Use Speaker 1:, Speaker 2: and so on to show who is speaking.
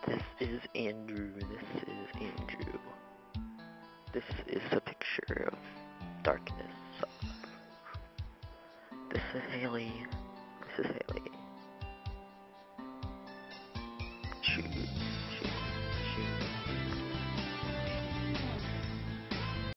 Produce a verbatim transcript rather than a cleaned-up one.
Speaker 1: This is Andrew. This is Andrew. This is a picture of darkness. This is Haley. This is Haley.